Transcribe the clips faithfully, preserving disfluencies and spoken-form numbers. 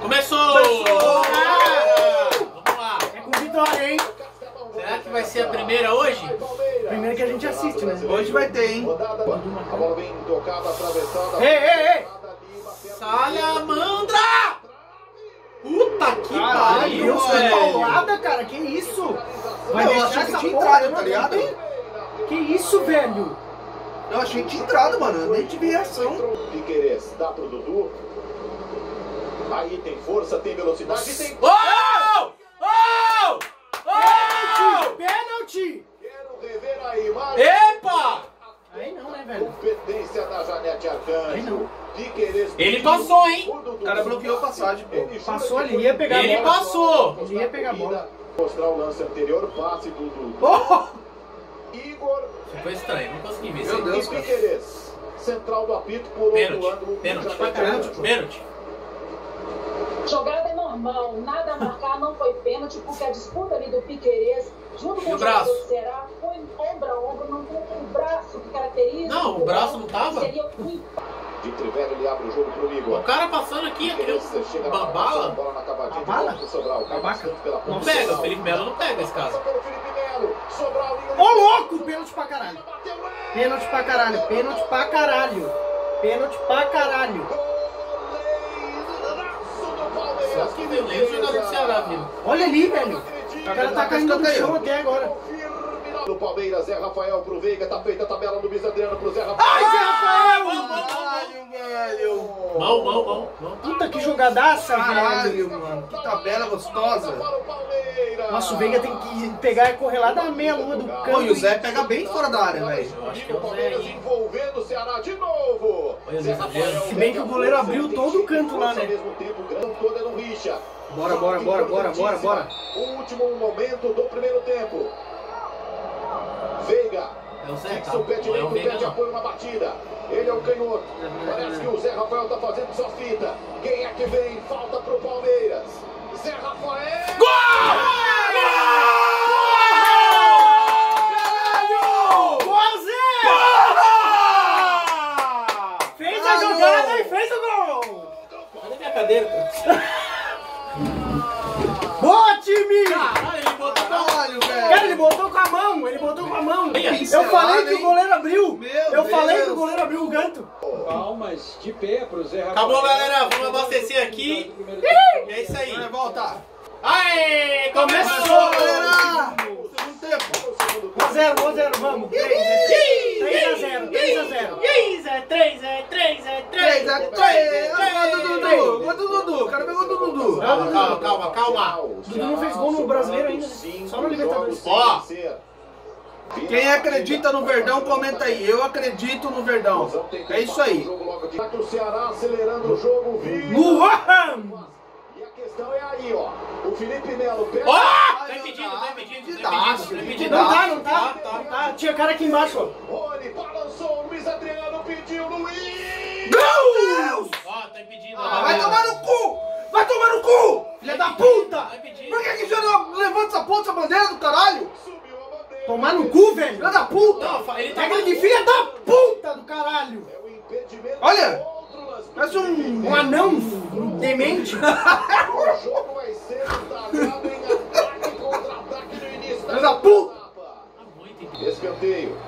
Começou! Começou! Vamos lá! É com vitória, hein? Será que vai ser a primeira hoje? Primeiro que a gente assiste, né? Hoje vai ter, hein? A bola vem tocada, atravessada. Ei, ei, ei! Salamandra! Puta que Caralho, pariu, Deus, que velho! paulada, cara, que isso? Vai Eu deixar achei que essa tinha porra, entrado, não tá ligado? tem? Que isso, velho? Eu achei que tinha entrado, mano. Eu nem tive reação. Piquerez dá pro Dudu. Aí tem força, tem velocidade, tem. Oh! Oh! Oh! Pênalti! Quero rever a imagem. Epa! Aí não, né, velho? Competência da Janete Aí Arcanjo. não. Piquerez. Ele passou, hein? O cara bloqueou a passagem, pô. Passou ali, ia pegar a Ele bola. passou! Ele ia pegar a bola. Mostrar o lance anterior, passe do Dudu. Oh! Igor Ficou estranho, não consegui ver. Meu Deus, e cara. Piquerez. Central do apito por outro Pênalti, ângulo. pênalti, Janete pênalti. Arcanjo. Pênalti. Jogada é normal, nada a marcar, não foi pênalti, porque a disputa ali do Piquerez, junto com E o o braço? jogador do Ceará, foi ombro a ombro, não tem o braço que caracteriza. Não, o braço não tava? Seria um empate. De Trivela, ele abre o jogo pro O Igor. cara passando aqui, aquele Chega na bala. bola na cavadinha de Bala? volta pro Sobral. Babaca. Pela Não ponta. pega, o Felipe Melo não pega esse caso. Pelo Felipe Melo. Sobral, linha de- Ô, louco! Pênalti pra caralho. Bateu, é! Pênalti pra caralho. Pênalti pra caralho. Pênalti pra caralho. Só que violento o jogador do Ceará, viu? Olha ali, velho. O cara tá caindo no chão até agora. No Palmeiras, Zé Rafael pro Veiga, tá feita a tabela do Luiz Adriano pro Zé Rafael. Ai, Zé Rafael! Caralho, velho. Mão, mão, mão, mão. Puta que jogadaça, velho. Caralho, mano. Que tabela gostosa. Para o Palmeiras. Nossa, o Veiga tem que pegar e correr lá da meia-lua do Pô, campo. e o Zé pega bem fora da área, velho. Eu acho que é O o Zé Palmeiras aí. envolvendo o Ceará de novo. Olha o Zé Luiz Rafael, Adriano. Se bem que o goleiro abriu todo o canto lá, né? Ao mesmo tempo, o grande todo é no Richa. Bora, bora, bora, bora, bora, bora. O último momento do primeiro tempo. Veiga. É o Zé, Fixa tá? o pé Não é direito, o Veiga, pede não. apoio na batida. Ele é o canhoto. Parece que o Zé Rafael tá fazendo só fita. Quem é que vem? Falta pro Palmeiras. Zé Rafael. Boa, Zé! Fez a jogada e fez o gol! Cadê minha cadeira, cara? Boa, time! Caralho, ele botou a mão. Caralho, velho. Cara, ele botou com a mão, ele botou com a mão. Eu Pincelada, falei que o hein? goleiro abriu. Meu Eu falei Deus. que o goleiro abriu o canto. Palmas de pé pro Zé Rafael. Acabou, galera. Vamos abastecer aqui. E é isso aí. Vai voltar. Aê, Começou, começou, galera! Segundo tempo. um a zero, um a zero, vamos. três a zero, três a zero. três é três, é três, é três a três. Gol do Dudu. Gol do Dudu. O cara pegou do Dudu. Calma, calma, calma, calma. O Dudu não fez gol no Brasileiro ainda, né? Só no Libertadores. Ó. Quem acredita no Verdão, comenta aí. Eu acredito no Verdão. É isso aí. O Ceará acelerando o jogo. Luan! E a questão é aí, ó. O Felipe Melo pega. Ó! Ai, Tá impedido, não tá dá. impedido, Dá, tá impedido, tá impedido. Não tá, não tá. Tá, tá. Não tá. Tinha cara aqui embaixo, ó. Rony balançou. Luiz Adriano pediu. Luiz. Gol! Ó, tá impedido. Ah, vai tomar no cu! Vai tomar no cu! Filha da puta! Tá impedido. Por que que você não levanta essa porra, essa bandeira do caralho? Subiu a bandeira. Tomar no cu, velho! Filha da puta! Não, ele tá Pega de filha da puta do caralho! É o impedimento. Olha! Outro lance. Parece um... Um anão demente! O jogo vai ser talhado em ataque e contra-ataque no início Filha da puta! etapa. Tá muito impedido. Escanteio.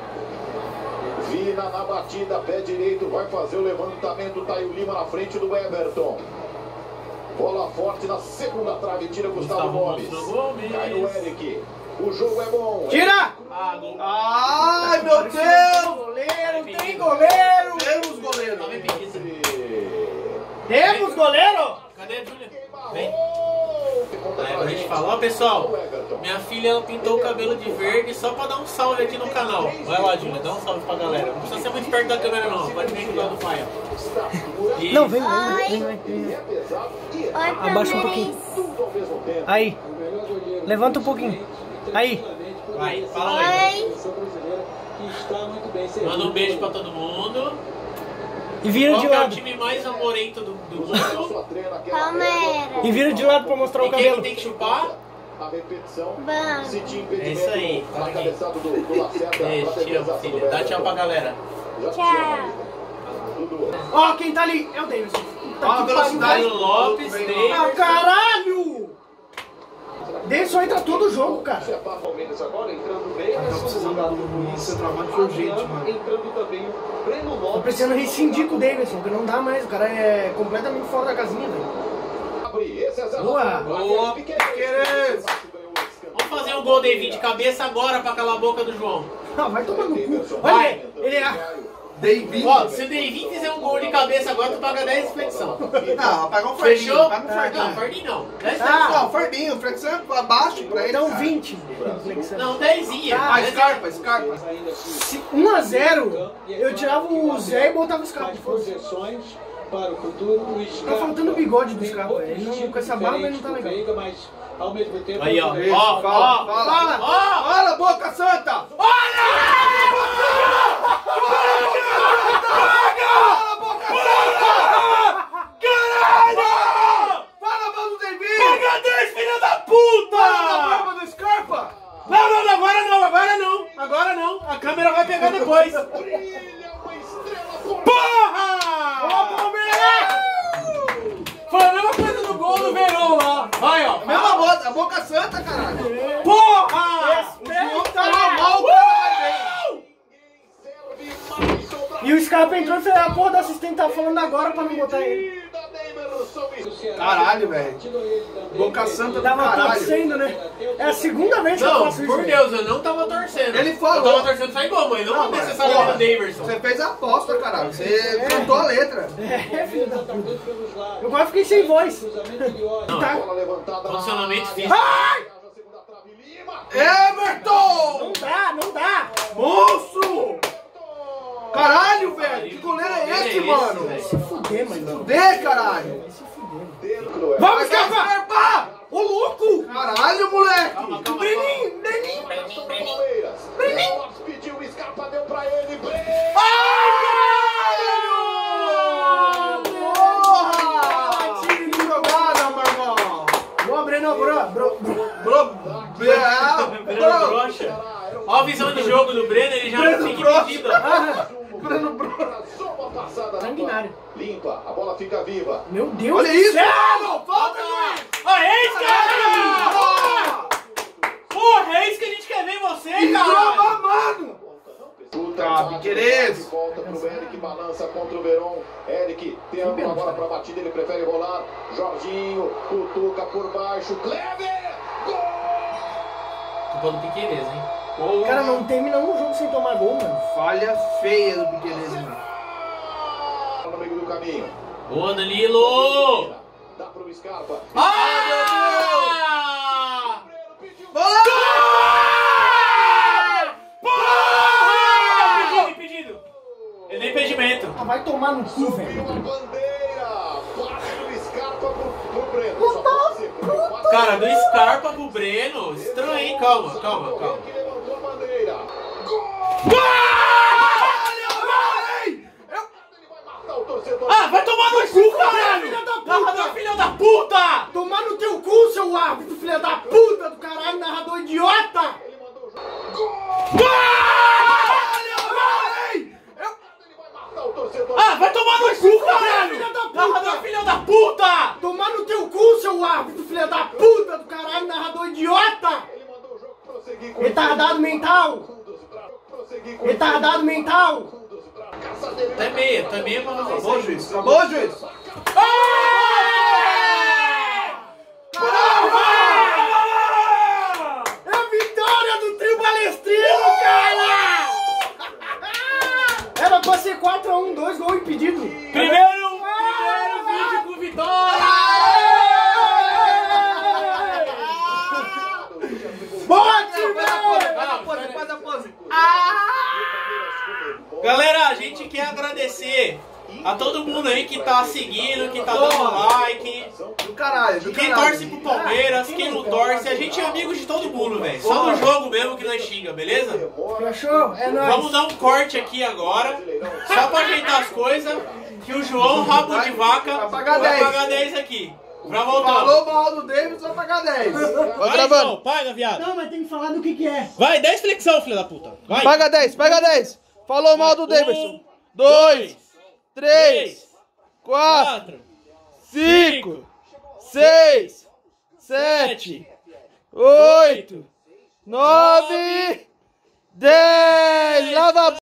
Vina na batida, pé direito, vai fazer o levantamento. Taio Lima na frente do Everton. Bola forte na segunda trave, tira Gustavo, Gustavo Gomes. Monstro Gomes. Cai no Eric. O jogo é bom. Tira! Ah, gol. Ai, meu Deus! Goleiro, tem goleiro! Temos goleiro. Tava impedido. Temos goleiro! Cadê a Júlia? Vem. Aí, pra gente falar, ó, pessoal, minha filha ela pintou o cabelo de verde só pra dar um salve aqui no canal. Vai lá, Júlia, dá um salve pra galera. Não precisa ser muito perto da câmera não, pode vir do lado do pai, ó. E- Não, vem, vem, vem, vem. Abaixa um pouquinho. Aí. Levanta um pouquinho. Aí. Vai, fala aí. Que está muito bem servido. Manda um beijo pra todo mundo. E vira Qual de que é o lado. time mais amorento do, do mundo? Palmeiras. E vira de lado pra mostrar o E quem que cabelo. tem que chupar? A repetição. Vamos. Se tinha É isso aí. impedimento na cabeçada do, do Lacerda. Beijo, pra te amo, defesa filha. do Dá Everton. tchau pra galera. Já te Tchau. chama, Dudu. Ó, quem tá ali é o Davidson. Puta Ó, a que velocidade pariu. do Lopes, Lopes, Davis. Ah, caralho! Davidson entra todo o jogo, cara. Palmeiras agora entrando bem. Tá precisando dar um centroavante urgente, mano. Entrando também o Breno Tô Lopes. precisando rescindir com o Davidson, porque não dá mais. O cara é completamente fora da casinha, velho. Esse é Zé Boa. Rafael. Boa. Piqueires. Vamos fazer um gol, David, de cabeça agora pra calar a boca do João. Ah, vai tomar no cu. Vai. Olha, ele é... David. Ó, se o David fizer um gol de cabeça agora, tu paga dez de flexão. Não, pagar um fardinho. Fechou? Paga um Ah, fardinho. não, fardinho não. dez Ah. flexão. Não, fardinho, flexão abaixo pra ele. Então cara. vinte. Não, dezinha. Ah, Ah, Scarpa, Scarpa. um a zero, eu tirava o Zé e botava o Scarpa. Projeções para o futuro. O Tá faltando o bigode do Scarpa. Ele não, com essa barba ele não tá legal. Veiga, mas ao mesmo tempo. Aí, ó. Isso, Ó, fala, ó. fala, Ó. fala, Boca Santa! Caralho! Fala, mano, David! Paga dez, filha da puta! Fala da barba do Scarpa! Não, não, não, agora não, agora não. Agora não. A câmera vai pegar depois. Porra! Ó, Palmeiras! Foi a mesma coisa do gol do Verão lá. Vai, ó. Mesma boca, a Boca Santa, caralho! Porra! O João falou mal, caralho! E o Scarpa entrou e fez a porra do assistente tá falando agora pra não botar ele. Caralho, velho. Boca Santa do Tava caralho. torcendo, né? É a segunda vez que eu Não, faço isso. por velho. Deus, eu não tava torcendo. Ele falou. Eu tava torcendo só igual, mãe. Não, Não, não mas, necessariamente porra, o Daverson. Você fez a aposta, caralho. Você cantou a letra. É, filho da puta. Eu quase fiquei sem voz. Tá. Bola levantada. Condicionamento físico. Ai! Segunda trave, Lima. Everton! Não dá, não dá. Monstro! Caralho, velho! Que goleiro é esse, esse, mano? velho? Se fuder, mano. Vê, caralho! Dentro. Vamos, Vai, Scarpa! Scarpa! Ô, louco! Caralho, moleque! Calma, calma, Breninho, Breninho. Palmeiras. Lopes pediu, o Scarpa deu pra ele. Breno. Porra! Que jogada, meu irmão! Boa, Breno, bro, bro, bro. Bro, Breno bro, Brocha. Ó a visão de jogo do Breno, ele já não Breno fica Brocha. impedido. ó. Breno Bro. Só uma passada. Sanguinário. Limpa, a bola fica viva. Meu Deus Olha do isso, céu! mano! Falta, juiz! Ó, é isso, cara! Porra! Porra, é isso que a gente quer ver em você, Que cara! drama, mano! Puta, Tá, bate, Piqueires. volta pro Eric, balança contra o Verón. Eric tem a bola pra batida, ele prefere rolar. Jorginho, cutuca por baixo. Kleber! Gol! Culpa do Piqueires, hein? Cara, não termina um jogo sem tomar gol, mano. Falha feia do Piqueires, mano. No meio do caminho. Boa, Danilo! Dá pro Scarpa. Ah! Bola! Porra! Impedido, impedido. Ele deu impedimento. Ah, vai tomar no cu, velho. Uma bandeira. Passe do Scarpa pro, pro Breno. Só pode ser, porque o passe- Cara, do Scarpa pro Breno. Estranho, hein? Calma, calma, calma. Que levantou a bandeira. Ele vai matar o torcedor. Ah, vai tomar no cu, caralho! Filha da puta! Narrador, filho da puta! Tomar no teu cu, seu árbitro, filha da puta do caralho, narrador idiota! Ele mandou o jogo. Ei! Eu... Ele vai matar o torcedor. Ah, vai tomar no cu, caralho! Filha da puta! Narrador, filho da puta! Tomar no teu cu, seu árbitro, filha da puta do caralho, narrador idiota! Ele mandou o jogo prosseguir com Retardado mental! prosseguir com Retardado mental! caça dele. Tá meia, tá meia pra fazer isso. Acabou, juiz. Acabou, juiz. É a vitória do trio balestrino, cara! Era pra ser quatro a um, dois gols impedidos. Primeiro, primeiro vídeo com vitória! Bote, velho! Faz a pose, faz a pose. Galera, a gente quer agradecer a todo mundo aí que tá seguindo, que tá dando like. Do caralho, do Quem caralho. torce pro Palmeiras, quem não torce, a gente é amigo de todo mundo, velho. Só no jogo mesmo que nós xinga, beleza? Fechou? É nóis. Vamos dar um corte aqui agora, só pra ajeitar as coisas, que o João, rabo de vaca, Vai pagar vai dez. pagar dez aqui. Pra voltar. Falou mal do David, vai pagar dez. Vai, João, paga, viado. Não, mas tem que falar do que que é. Vai, dez flexão, filho da puta. Vai. Paga dez, paga dez. Falou mal do Davidson. Um, Dois, três, três, quatro, quatro, cinco, seis, sete, oito, nove, dez.